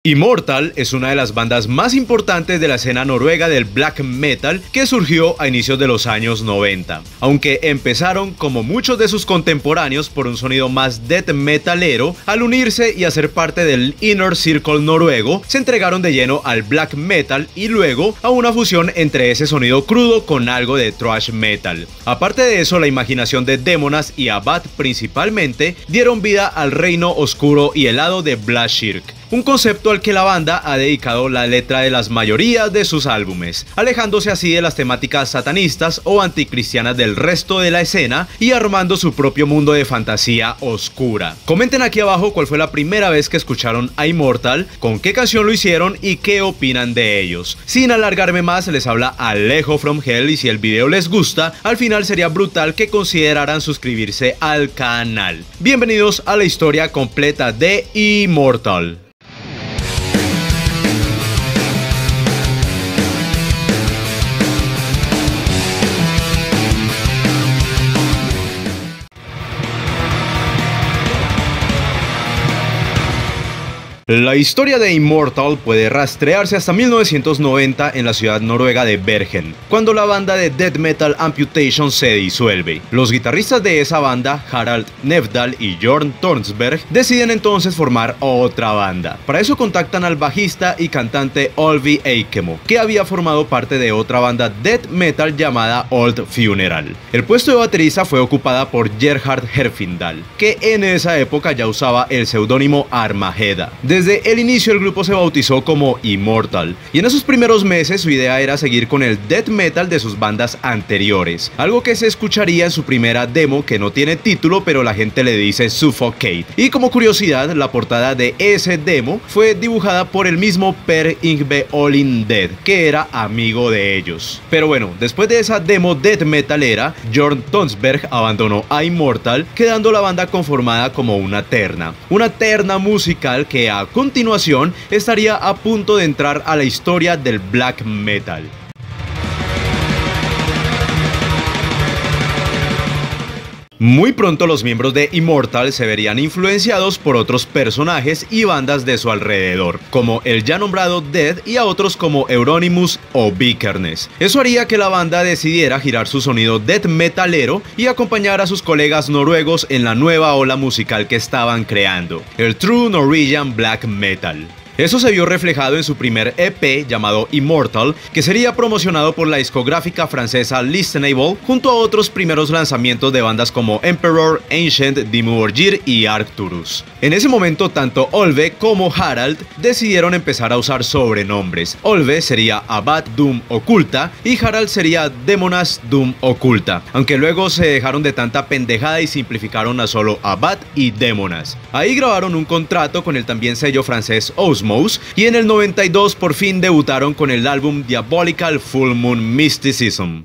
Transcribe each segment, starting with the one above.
Immortal es una de las bandas más importantes de la escena noruega del black metal que surgió a inicios de los años 90. Aunque empezaron como muchos de sus contemporáneos por un sonido más death metalero, al unirse y hacer parte del Inner Circle noruego, se entregaron de lleno al black metal y luego a una fusión entre ese sonido crudo con algo de thrash metal. Aparte de eso, la imaginación de Demonas y Abad principalmente dieron vida al reino oscuro y helado de Blashirk, un concepto al que la banda ha dedicado la letra de las mayorías de sus álbumes, alejándose así de las temáticas satanistas o anticristianas del resto de la escena y armando su propio mundo de fantasía oscura. Comenten aquí abajo cuál fue la primera vez que escucharon a Immortal, con qué canción lo hicieron y qué opinan de ellos. Sin alargarme más, les habla Alejo from Hell y si el video les gusta, al final sería brutal que consideraran suscribirse al canal. Bienvenidos a la historia completa de Immortal. La historia de Immortal puede rastrearse hasta 1990 en la ciudad noruega de Bergen, cuando la banda de death metal Amputation se disuelve. Los guitarristas de esa banda, Harald Nevdal y Jørn Tornsberg, deciden entonces formar otra banda. Para eso contactan al bajista y cantante Olvi Eikemo, que había formado parte de otra banda death metal llamada Old Funeral. El puesto de baterista fue ocupada por Gerhard Herfindal, que en esa época ya usaba el seudónimo Armageda. Desde el inicio el grupo se bautizó como Immortal, y en esos primeros meses su idea era seguir con el death metal de sus bandas anteriores, algo que se escucharía en su primera demo que no tiene título pero la gente le dice Suffocate. Y como curiosidad, la portada de ese demo fue dibujada por el mismo Per Yngve Olin-Dead, que era amigo de ellos. Pero bueno, después de esa demo death metalera, Jørn Tornsberg abandonó a Immortal, quedando la banda conformada como una terna musical que a continuación estaría a punto de entrar a la historia del black metal. Muy pronto los miembros de Immortal se verían influenciados por otros personajes y bandas de su alrededor, como el ya nombrado Dead y a otros como Euronymous o Vikernes. Eso haría que la banda decidiera girar su sonido death metalero y acompañar a sus colegas noruegos en la nueva ola musical que estaban creando, el True Norwegian Black Metal. Eso se vio reflejado en su primer EP llamado Immortal, que sería promocionado por la discográfica francesa Listenable, junto a otros primeros lanzamientos de bandas como Emperor, Ancient, Dimmu Borgir y Arcturus. En ese momento tanto Olve como Harald decidieron empezar a usar sobrenombres. Olve sería Abad Doom Oculta y Harald sería Demonas Doom Oculta, aunque luego se dejaron de tanta pendejada y simplificaron a solo Abad y Demonas. Ahí grabaron un contrato con el también sello francés Osmose, y en el 92 por fin debutaron con el álbum Diabolical Full Moon Mysticism.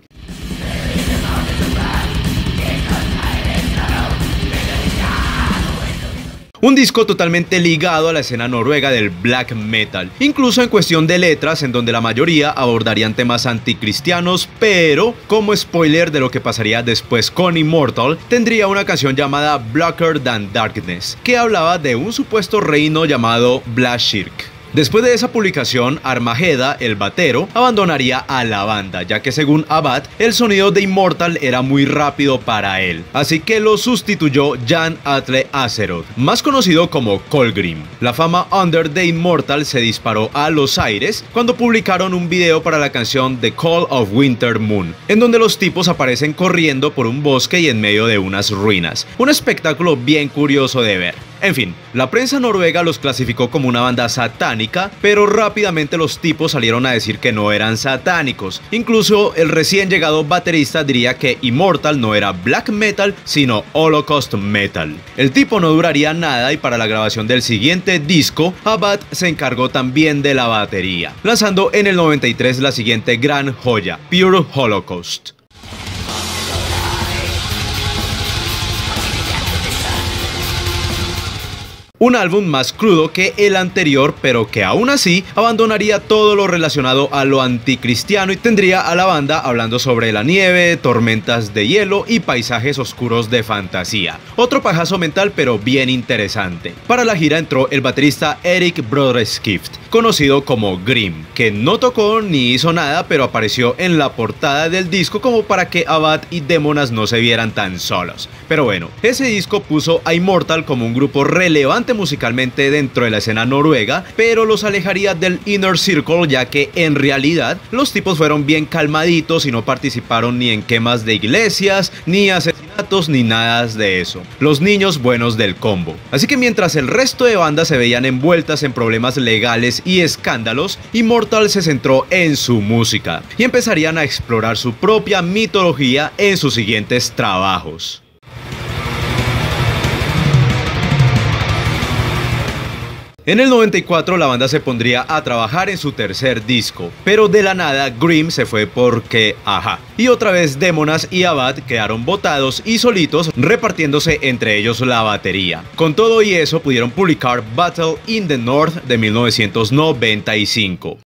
Un disco totalmente ligado a la escena noruega del black metal, incluso en cuestión de letras, en donde la mayoría abordarían temas anticristianos, pero como spoiler de lo que pasaría después con Immortal, tendría una canción llamada Blacker Than Darkness, que hablaba de un supuesto reino llamado Blashirk. Después de esa publicación, Armageda, el batero, abandonaría a la banda, ya que según Abad, el sonido de Immortal era muy rápido para él, así que lo sustituyó Jan Atle Azeroth, más conocido como Kolgrim. La fama under de Immortal se disparó a los aires cuando publicaron un video para la canción The Call of Winter Moon, en donde los tipos aparecen corriendo por un bosque y en medio de unas ruinas, un espectáculo bien curioso de ver. En fin, la prensa noruega los clasificó como una banda satánica, pero rápidamente los tipos salieron a decir que no eran satánicos. Incluso el recién llegado baterista diría que Immortal no era black metal, sino Holocaust metal. El tipo no duraría nada y para la grabación del siguiente disco, Abad se encargó también de la batería, lanzando en el 93 la siguiente gran joya, Pure Holocaust. Un álbum más crudo que el anterior, pero que aún así abandonaría todo lo relacionado a lo anticristiano y tendría a la banda hablando sobre la nieve, tormentas de hielo y paisajes oscuros de fantasía. Otro pajazo mental, pero bien interesante. Para la gira entró el baterista Eric Broderskift, conocido como Grimm, que no tocó ni hizo nada, pero apareció en la portada del disco como para que Abad y Demonas no se vieran tan solos. Pero bueno, ese disco puso a Immortal como un grupo relevante musicalmente dentro de la escena noruega, pero los alejaría del Inner Circle, ya que en realidad los tipos fueron bien calmaditos y no participaron ni en quemas de iglesias, ni asesinatos, ni nada de eso. Los niños buenos del combo. Así que mientras el resto de bandas se veían envueltas en problemas legales y escándalos, Immortal se centró en su música y empezarían a explorar su propia mitología en sus siguientes trabajos. En el 94 la banda se pondría a trabajar en su tercer disco, pero de la nada Grimm se fue porque, y otra vez Demonas y Abad quedaron botados y solitos, repartiéndose entre ellos la batería. Con todo y eso pudieron publicar Battle in the North de 1995.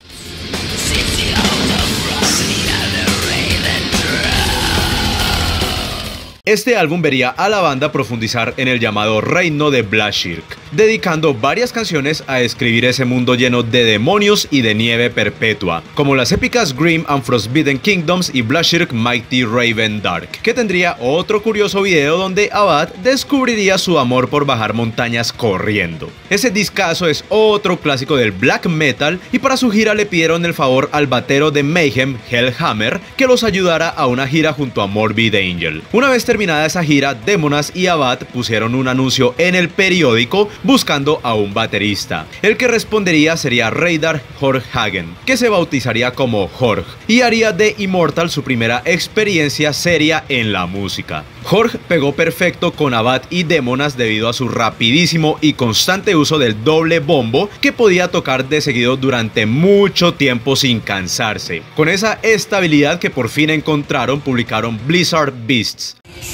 Este álbum vería a la banda profundizar en el llamado reino de Blashirk, dedicando varias canciones a describir ese mundo lleno de demonios y de nieve perpetua, como las épicas Grim and Frostbitten Kingdoms y Blashirk Mighty Raven Dark, que tendría otro curioso video donde Abad descubriría su amor por bajar montañas corriendo. Ese discazo es otro clásico del black metal y para su gira le pidieron el favor al batero de Mayhem, Hellhammer, que los ayudara a una gira junto a Morbid Angel. Una vez terminada esa gira, Demonas y Abad pusieron un anuncio en el periódico buscando a un baterista. El que respondería sería Reidar Jorhagen, que se bautizaría como Jorg y haría de Immortal su primera experiencia seria en la música. Jorg pegó perfecto con Abad y Demonas debido a su rapidísimo y constante uso del doble bombo, que podía tocar de seguido durante mucho tiempo sin cansarse. Con esa estabilidad que por fin encontraron, publicaron Blizzard Beasts.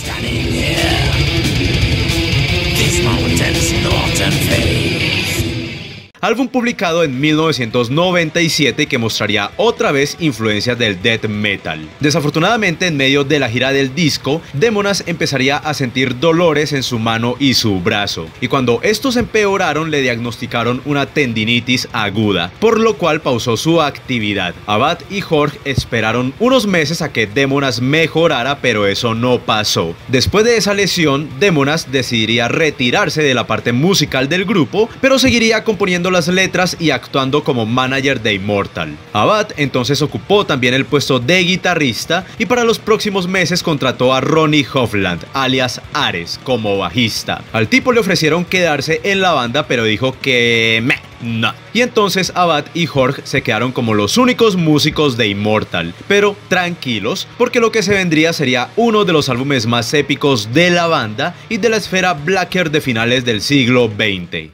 Álbum publicado en 1997 que mostraría otra vez influencias del death metal. Desafortunadamente, en medio de la gira del disco, Demonas empezaría a sentir dolores en su mano y su brazo, y cuando estos empeoraron le diagnosticaron una tendinitis aguda, por lo cual pausó su actividad. Abad y Jorg esperaron unos meses a que Demonas mejorara, pero eso no pasó. Después de esa lesión, Demonas decidiría retirarse de la parte musical del grupo, pero seguiría componiendo las letras y actuando como manager de Immortal. Abad entonces ocupó también el puesto de guitarrista y para los próximos meses contrató a Ronnie Hofland, alias Ares, como bajista. Al tipo le ofrecieron quedarse en la banda, pero dijo que no. Y entonces Abad y Jorg se quedaron como los únicos músicos de Immortal, pero tranquilos, porque lo que se vendría sería uno de los álbumes más épicos de la banda y de la esfera blacker de finales del siglo XX.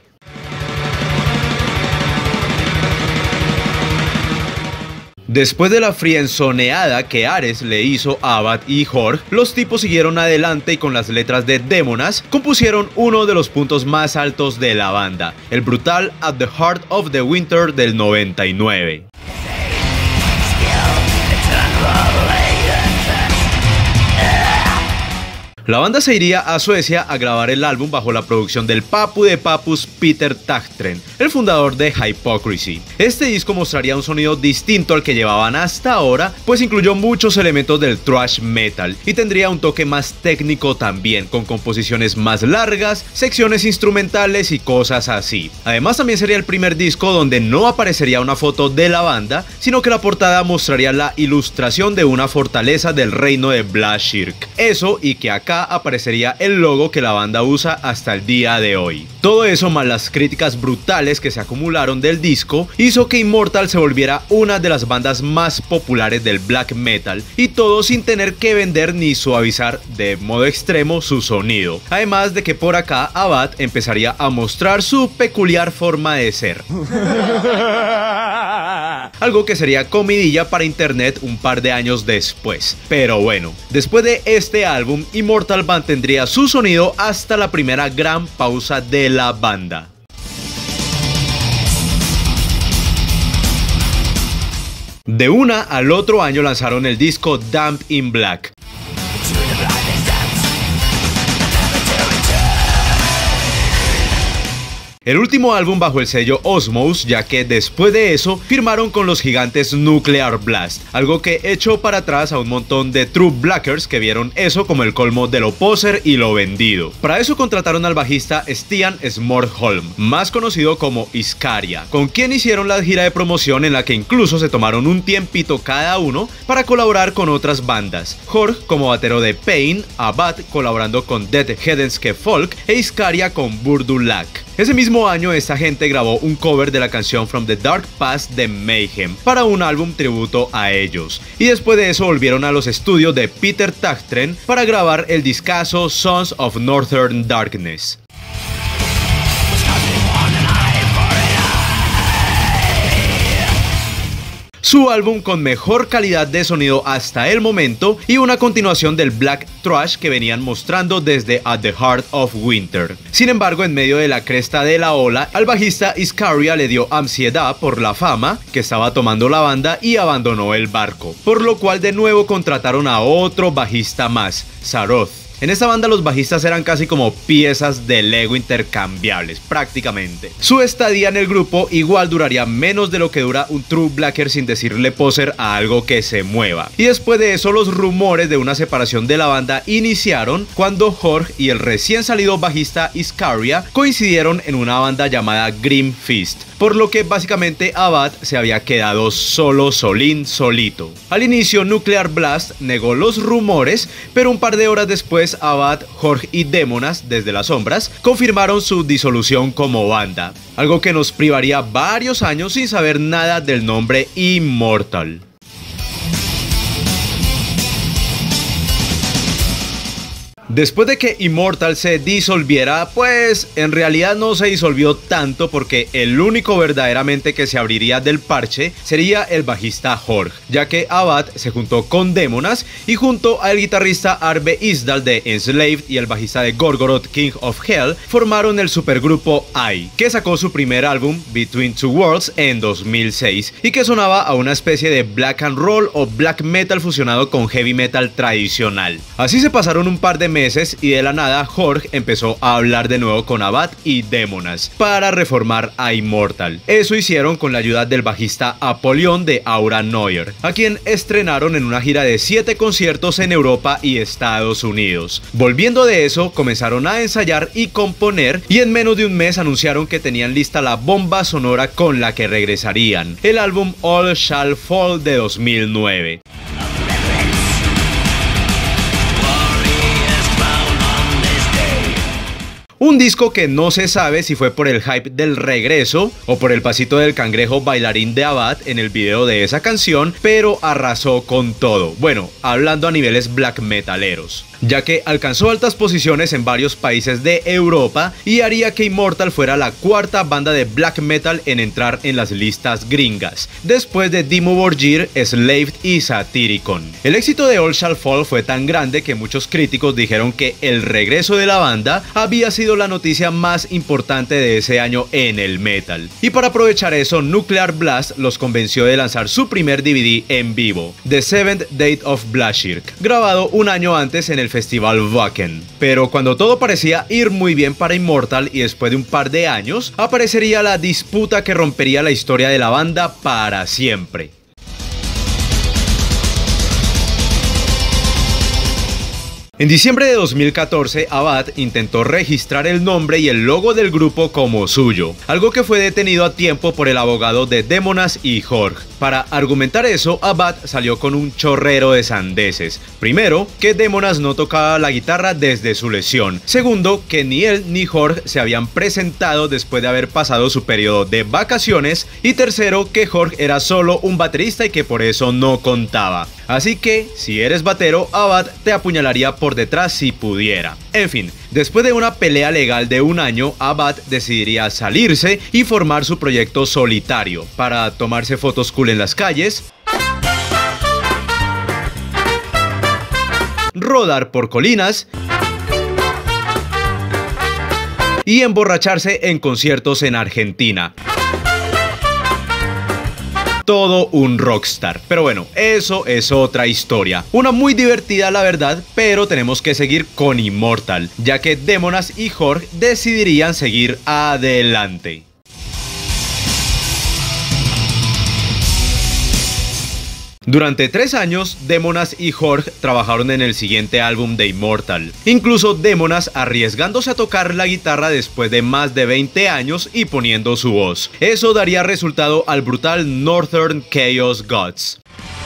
Después de la frienzoneada que Ares le hizo a Abad y Jorg, los tipos siguieron adelante y con las letras de Demonas compusieron uno de los puntos más altos de la banda, el brutal At the Heart of the Winter del 99. La banda se iría a Suecia a grabar el álbum bajo la producción del papu de papus Peter Tägtgren, el fundador de Hypocrisy. Este disco mostraría un sonido distinto al que llevaban hasta ahora, pues incluyó muchos elementos del thrash metal y tendría un toque más técnico también, con composiciones más largas, secciones instrumentales y cosas así. Además, también sería el primer disco donde no aparecería una foto de la banda, sino que la portada mostraría la ilustración de una fortaleza del reino de Blashirk. Eso, y que acá aparecería el logo que la banda usa hasta el día de hoy. Todo eso, más las críticas brutales que se acumularon del disco, hizo que Immortal se volviera una de las bandas más populares del black metal, y todo sin tener que vender ni suavizar de modo extremo su sonido. Además de que por acá Abad empezaría a mostrar su peculiar forma de ser. Algo que sería comidilla para internet un par de años después. Pero bueno, después de este álbum, Immortal mantendría su sonido hasta la primera gran pausa de la banda. De una al otro año lanzaron el disco Damned in Black. El último álbum bajo el sello Osmose, ya que después de eso firmaron con los gigantes Nuclear Blast, algo que echó para atrás a un montón de True Blackers que vieron eso como el colmo de lo poser y lo vendido. Para eso contrataron al bajista Stian Smørholm, más conocido como Iscaria, con quien hicieron la gira de promoción en la que incluso se tomaron un tiempito cada uno para colaborar con otras bandas. Jorge como batero de Pain, Abad colaborando con Dead Hedenske Folk e Iscaria con Burdulac. Ese mismo año esta gente grabó un cover de la canción From the Dark Past de Mayhem para un álbum tributo a ellos, y después de eso volvieron a los estudios de Peter Tägtren para grabar el discazo Sons of Northern Darkness. Su álbum con mejor calidad de sonido hasta el momento y una continuación del black thrash que venían mostrando desde At the Heart of Winter. Sin embargo, en medio de la cresta de la ola, al bajista Iscaria le dio ansiedad por la fama que estaba tomando la banda y abandonó el barco, por lo cual de nuevo contrataron a otro bajista más, Saroth. En esta banda los bajistas eran casi como piezas de Lego intercambiables, prácticamente. Su estadía en el grupo igual duraría menos de lo que dura un True Blacker sin decirle poser a algo que se mueva. Y después de eso los rumores de una separación de la banda iniciaron cuando Jorge y el recién salido bajista Iscaria coincidieron en una banda llamada Grim Fist, por lo que básicamente Abad se había quedado solito. Al inicio Nuclear Blast negó los rumores, pero un par de horas después Abad, Jorge y Demonas, desde las sombras, confirmaron su disolución como banda, algo que nos privaría varios años sin saber nada del nombre Immortal. Después de que Immortal se disolviera, pues en realidad no se disolvió tanto porque el único verdaderamente que se abriría del parche sería el bajista Jorge, ya que Abad se juntó con Demonas y junto al guitarrista Arve Isdal de Enslaved y el bajista de Gorgoroth King of Hell formaron el supergrupo I, que sacó su primer álbum Between Two Worlds en 2006 y que sonaba a una especie de black and roll o black metal fusionado con heavy metal tradicional. Así se pasaron un par de meses y de la nada Jorge empezó a hablar de nuevo con Abad y Demonas para reformar a Immortal. Eso hicieron con la ayuda del bajista Apollyon de Aura Noir, a quien estrenaron en una gira de 7 conciertos en Europa y Estados Unidos. Volviendo de eso, comenzaron a ensayar y componer y en menos de un mes anunciaron que tenían lista la bomba sonora con la que regresarían, el álbum All Shall Fall de 2009. Un disco que no se sabe si fue por el hype del regreso o por el pasito del cangrejo bailarín de Abad en el video de esa canción, pero arrasó con todo. Bueno, hablando a niveles black metaleros, ya que alcanzó altas posiciones en varios países de Europa y haría que Immortal fuera la cuarta banda de black metal en entrar en las listas gringas, después de Dimmu Borgir, Enslaved y Satyricon. El éxito de All Shall Fall fue tan grande que muchos críticos dijeron que el regreso de la banda había sido la noticia más importante de ese año en el metal. Y para aprovechar eso, Nuclear Blast los convenció de lanzar su primer DVD en vivo, The Seventh Date of Blashirk, grabado un año antes en el festival Wacken. Pero cuando todo parecía ir muy bien para Immortal y después de un par de años, aparecería la disputa que rompería la historia de la banda para siempre. En diciembre de 2014, Abad intentó registrar el nombre y el logo del grupo como suyo, algo que fue detenido a tiempo por el abogado de Demonas y Jorge. Para argumentar eso, Abad salió con un chorrero de sandeces. Primero, que Demonas no tocaba la guitarra desde su lesión. Segundo, que ni él ni Jorge se habían presentado después de haber pasado su periodo de vacaciones. Y tercero, que Jorge era solo un baterista y que por eso no contaba. Así que, si eres batero, Abad te apuñalaría por detrás si pudiera. En fin, después de una pelea legal de un año, Abad decidiría salirse y formar su proyecto solitario para tomarse fotos cool en las calles, rodar por colinas y emborracharse en conciertos en Argentina. Todo un rockstar. Pero bueno, eso es otra historia. Una muy divertida la verdad, pero tenemos que seguir con Immortal, ya que Demonas y Jorge decidirían seguir adelante. Durante 3 años, Demonas y Jorge trabajaron en el siguiente álbum de Immortal. Incluso Demonas arriesgándose a tocar la guitarra después de más de 20 años y poniendo su voz. Eso daría resultado al brutal Northern Chaos Gods.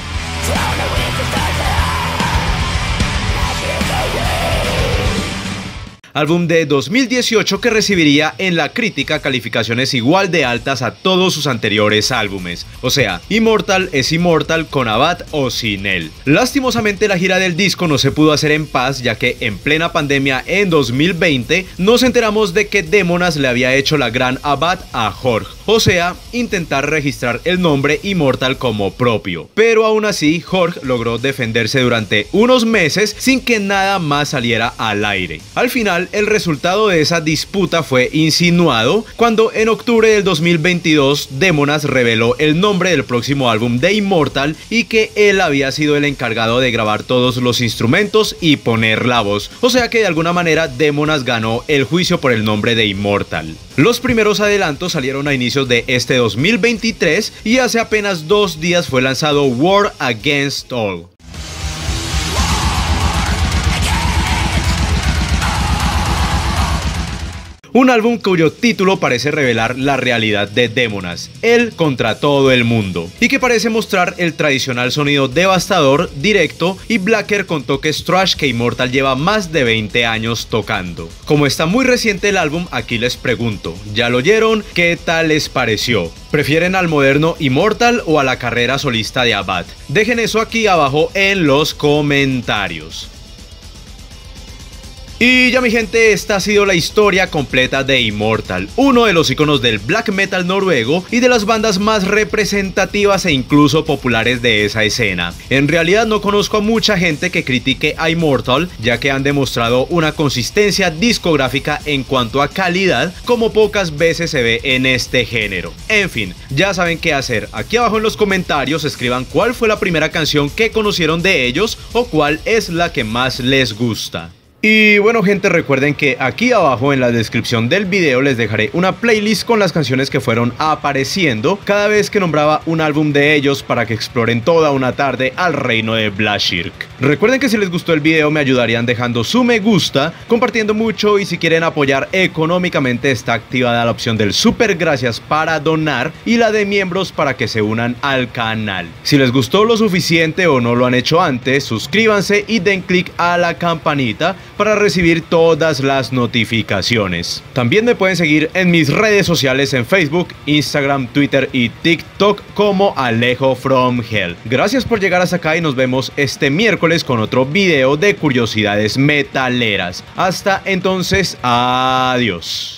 Álbum de 2018 que recibiría en la crítica calificaciones igual de altas a todos sus anteriores álbumes. O sea, Immortal es Immortal con Abad o sin él. Lastimosamente la gira del disco no se pudo hacer en paz, ya que en plena pandemia en 2020 nos enteramos de que Demonas le había hecho la gran Abad a Jorge. O sea, intentar registrar el nombre Immortal como propio. Pero aún así, Jorge logró defenderse durante unos meses sin que nada más saliera al aire. Al final, el resultado de esa disputa fue insinuado cuando en octubre del 2022 Demonas reveló el nombre del próximo álbum de Immortal y que él había sido el encargado de grabar todos los instrumentos y poner la voz. O sea que de alguna manera Demonas ganó el juicio por el nombre de Immortal. Los primeros adelantos salieron a inicios de este 2023 y hace apenas 2 días fue lanzado War Against All. Un álbum cuyo título parece revelar la realidad de Demonas, él contra todo el mundo, y que parece mostrar el tradicional sonido devastador, directo y blacker con toques thrash que Immortal lleva más de 20 años tocando. Como está muy reciente el álbum, aquí les pregunto, ¿ya lo oyeron? ¿Qué tal les pareció? ¿Prefieren al moderno Immortal o a la carrera solista de Abad? Dejen eso aquí abajo en los comentarios. Y ya mi gente, esta ha sido la historia completa de Immortal, uno de los iconos del black metal noruego y de las bandas más representativas e incluso populares de esa escena. En realidad no conozco a mucha gente que critique a Immortal, ya que han demostrado una consistencia discográfica en cuanto a calidad como pocas veces se ve en este género. En fin, ya saben qué hacer. Aquí abajo en los comentarios escriban cuál fue la primera canción que conocieron de ellos o cuál es la que más les gusta. Y bueno gente, recuerden que aquí abajo en la descripción del video les dejaré una playlist con las canciones que fueron apareciendo cada vez que nombraba un álbum de ellos para que exploren toda una tarde al reino de Blashirk. Recuerden que si les gustó el video me ayudarían dejando su me gusta, compartiendo mucho, y si quieren apoyar económicamente está activada la opción del super gracias para donar y la de miembros para que se unan al canal. Si les gustó lo suficiente o no lo han hecho antes, suscríbanse y den click a la campanita para recibir todas las notificaciones. También me pueden seguir en mis redes sociales en Facebook, Instagram, Twitter y TikTok como Alejo from Hell. Gracias por llegar hasta acá y nos vemos este miércoles con otro video de curiosidades metaleras. Hasta entonces, adiós.